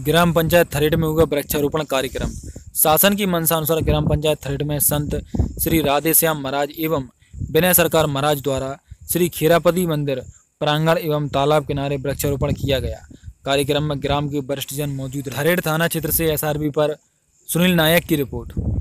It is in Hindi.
ग्राम पंचायत थरेट में हुआ वृक्षारोपण कार्यक्रम। शासन की मंशानुसार ग्राम पंचायत थरेट में संत श्री राधेश्याम महाराज एवं विनय सरकार महाराज द्वारा श्री खेरापति मंदिर प्रांगण एवं तालाब किनारे वृक्षारोपण किया गया। कार्यक्रम में ग्राम के वरिष्ठ जन मौजूद रहे। थरेट थाना क्षेत्र से एसआरबी पर सुनील नायक की रिपोर्ट।